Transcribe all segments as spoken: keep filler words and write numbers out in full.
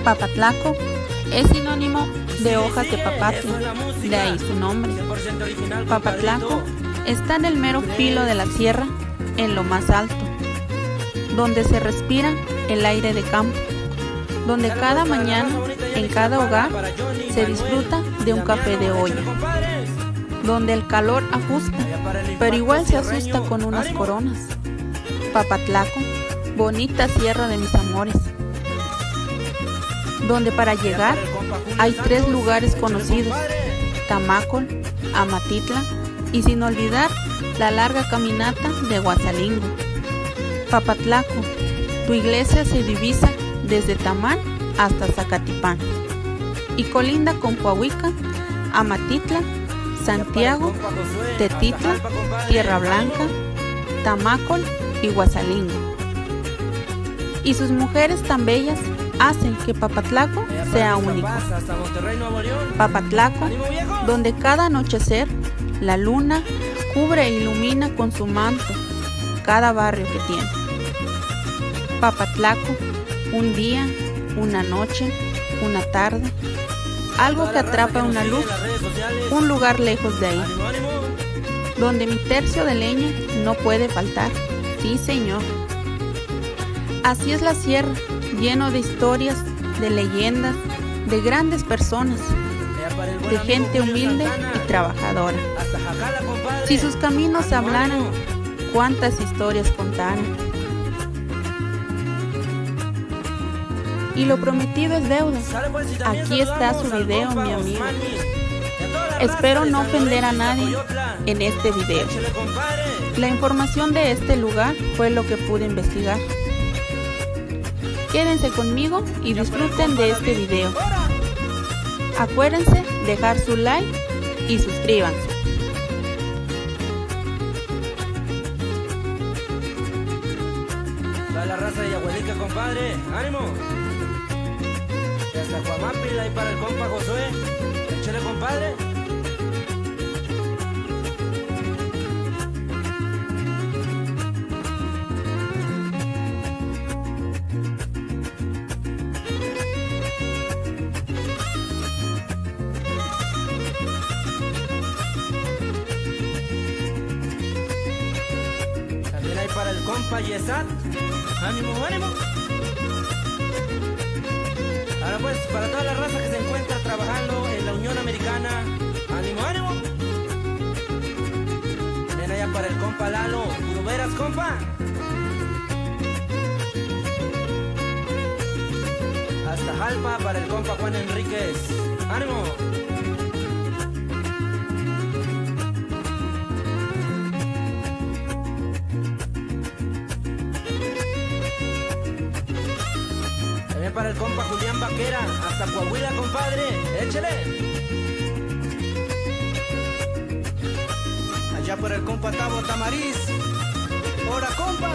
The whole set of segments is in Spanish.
Papatlaco es sinónimo de hojas de papatla, de ahí su nombre. Papatlaco está en el mero filo de la sierra, en lo más alto, donde se respira el aire de campo, donde cada mañana, en cada hogar, se disfruta de un café de olla, donde el calor ajusta, pero igual se asusta con unas coronas. Papatlaco, bonita sierra de mis amores, donde para llegar hay tres lugares conocidos: Tamacol, Amatitla y sin olvidar la larga caminata de Huasalingo. Papatlaco, tu iglesia se divisa desde Tamán hasta Zacatipán y colinda con Coahuica, Amatitla, Santiago, Tetitla, Tierra Blanca, Tamacol y Huasalingo. Y sus mujeres tan bellas hacen que Papatlaco sea único. Papatlaco, donde cada anochecer la luna cubre e ilumina con su manto cada barrio que tiene. Papatlaco, un día, una noche, una tarde, algo que atrapa una luz, un lugar lejos de ahí, donde mi tercio de leña no puede faltar. Sí, señor. Así es la sierra, lleno de historias, de leyendas, de grandes personas, de gente humilde y trabajadora. Si sus caminos hablaran, cuántas historias contaran. Y lo prometido es deuda. Aquí está su video, mi amigo. Espero no ofender a nadie en este video. La información de este lugar fue lo que pude investigar. Quédense conmigo y disfruten de este video. Acuérdense dejar su like y suscríbanse. Toda la raza de Yahuelica, compadre, ánimo. Y hasta Cuamapil, ahí para el compa Josué. Échale, compadre. También hay para el compa Yesat. Ánimo, ánimo. Ahora pues, para toda la raza que se encuentra trabajando en la Unión Americana, ánimo, ánimo. Ven allá para el compa Lalo, ¿tú lo verás, compa? Hasta Jalpa para el compa Juan Enríquez, ánimo. Para el compa Julián Vaquera, hasta Coahuila, compadre, échele. Allá por el compa Tabo Tamariz, ¡hora, compa!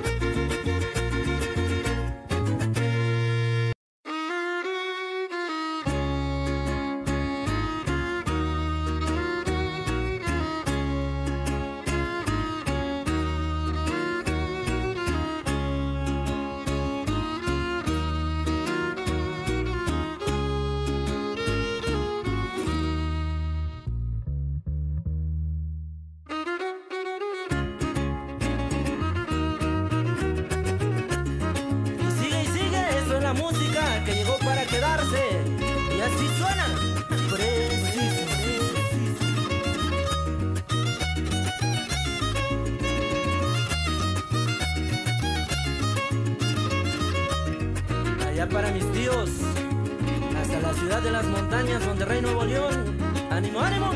La música que llegó para quedarse y así suena. Preciso. Allá para mis tíos, hasta la ciudad de las montañas, Monterrey, Nuevo León, ánimo, ánimo.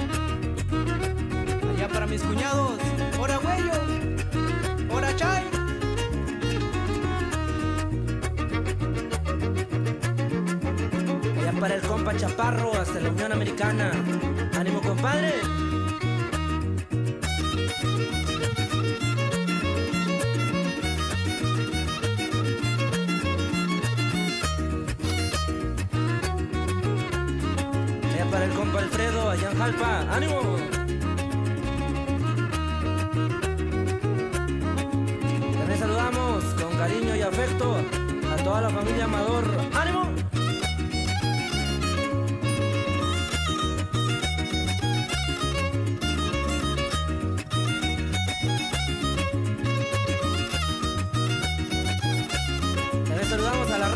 Allá para mis cuñados, ora güeyo, ora chay. Para el compa Chaparro, hasta la Unión Americana, ánimo, compadre. Allá para el compa Alfredo, allá en Jalpa, ánimo. También saludamos con cariño y afecto a toda la familia Amador, ánimo.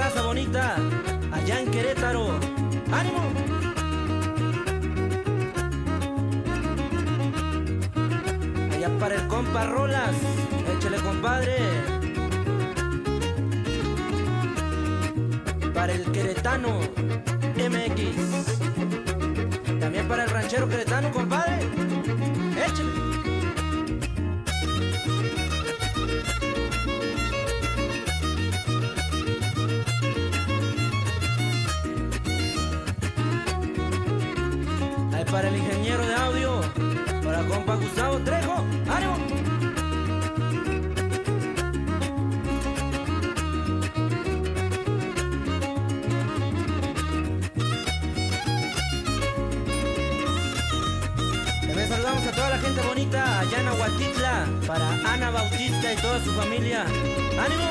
raza bonita allá en Querétaro. ¡Ánimo! Allá para el compa Rolas, échale compadre. Para el queretano M X, también para el ranchero queretano, compadre, échale. Ahí para el ingeniero de audio, para compa Gustavo Trejo, ánimo. También saludamos a toda la gente bonita allá en Aguatitla, para Ana Bautista y toda su familia, ánimo.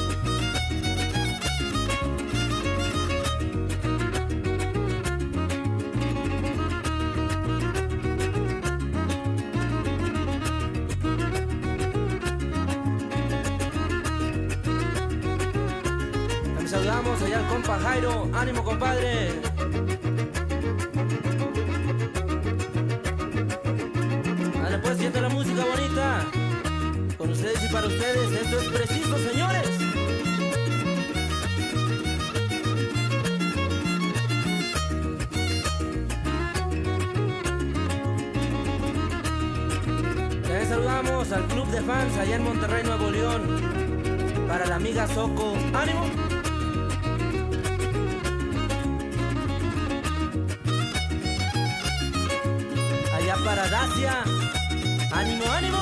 Saludamos allá al compa Jairo, ánimo compadre. Dale pues, siente la música bonita. Con ustedes y para ustedes, esto es preciso, señores. También saludamos al club de fans allá en Monterrey, Nuevo León, para la amiga Soco, ánimo. Allá para Dacia, ánimo, ánimo.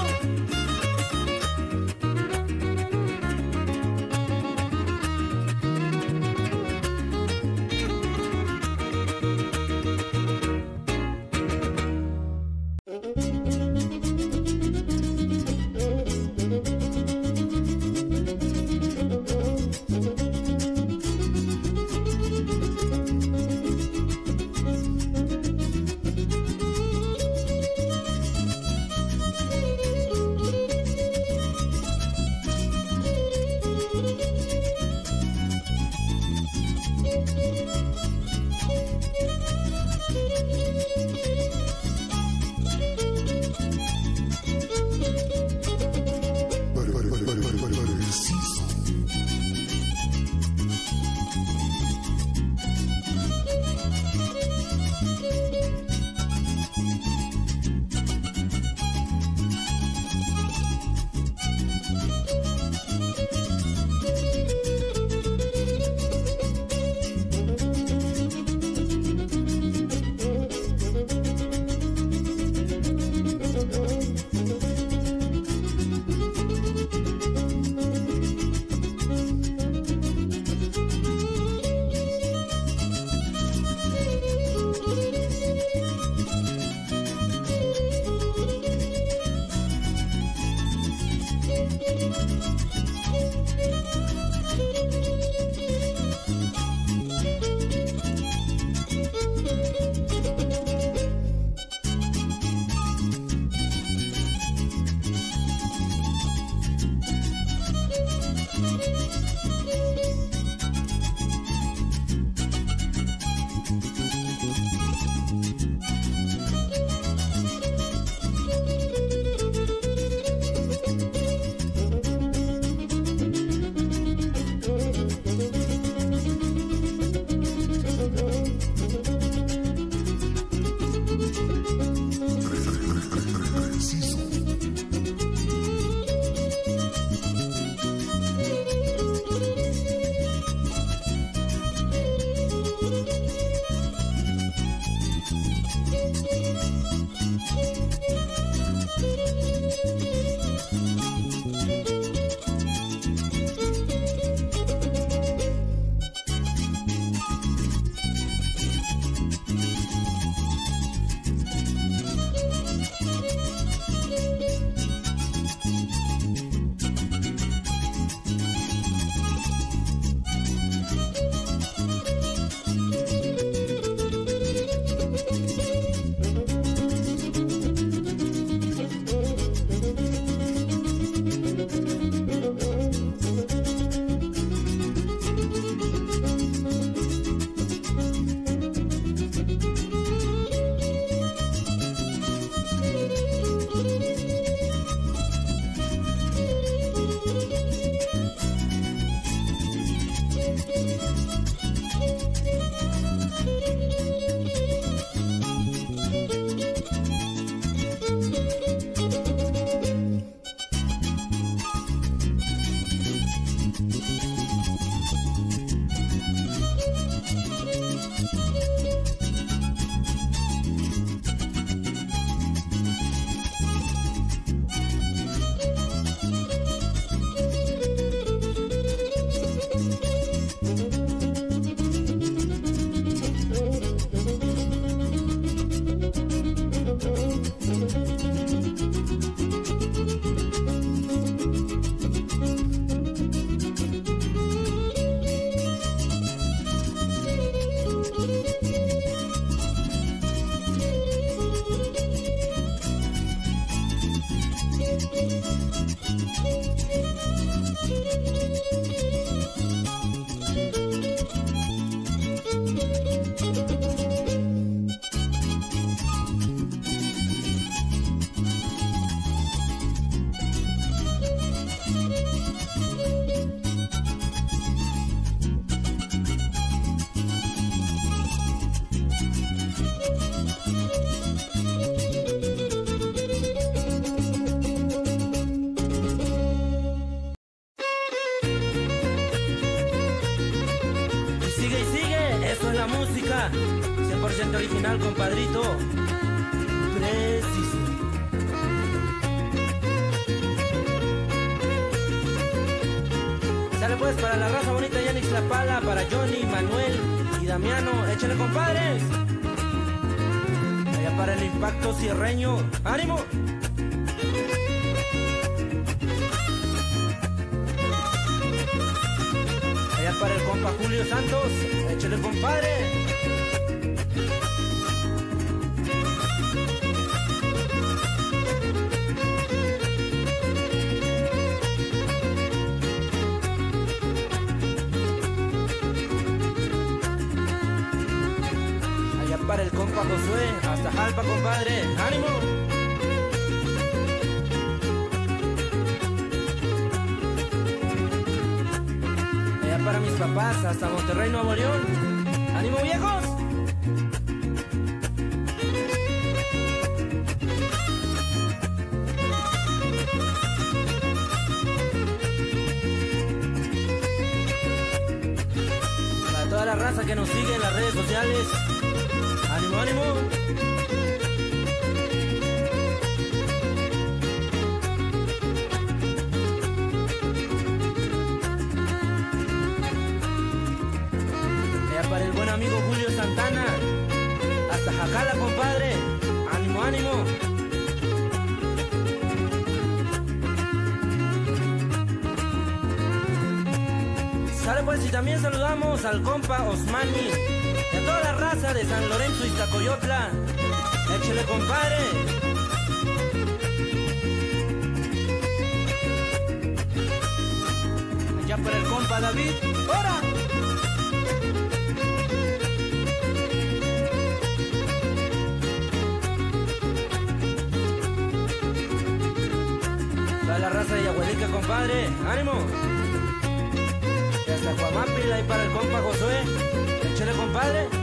al compadrito preciso. Sale pues para la raza bonita allá en Ixtlapala, para Johnny, Manuel y Damiano, échale compadres. Allá para el impacto cierreño, ánimo. Allá para el compa Julio Santos, échale compadre. Allá para el compa Josué, hasta Jalpa compadre, ánimo. Para mis papás, hasta Monterrey, Nuevo León. ¡Ánimo, viejos! Para toda la raza que nos sigue en las redes sociales, ¡ánimo, ánimo! Para el buen amigo Julio Santana, hasta Jacala compadre, ánimo, ánimo. Sale pues y también saludamos al compa Osmani y a toda la raza de San Lorenzo y Iztacoyotla, échele compadre. Allá para el compa David, ¡hora! La raza de Yahuelica, compadre, ánimo. Y hasta Cuamapil, ahí para el compa Josué, échale compadre.